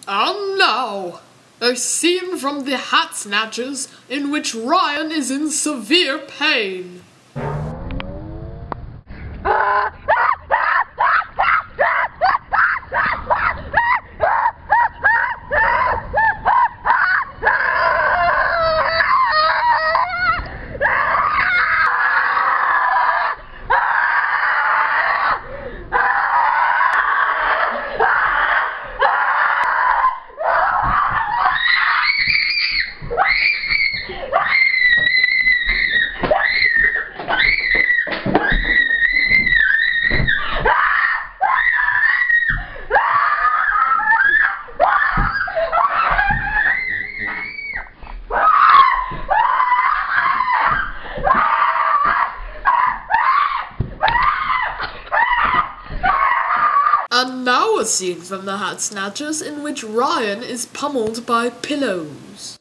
And now, a scene from the Hat Snatchers in which Ryan is in severe pain. And now a scene from the Hat Snatchers in which Ryan is pummeled by pillows.